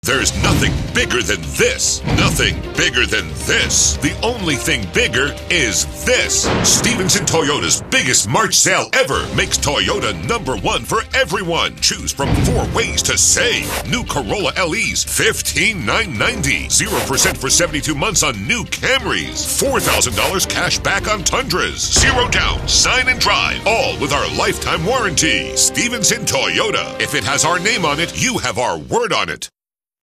There's nothing bigger than this. Nothing bigger than this. The only thing bigger is this. Stevenson Toyota's biggest March sale ever makes Toyota #1 for everyone. Choose from 4 ways to save. New Corolla LEs, $15,990. 0% for 72 months on new Camrys. $4,000 cash back on Tundras. 0 down, sign and drive. All with our lifetime warranty. Stevenson Toyota. If it has our name on it, you have our word on it.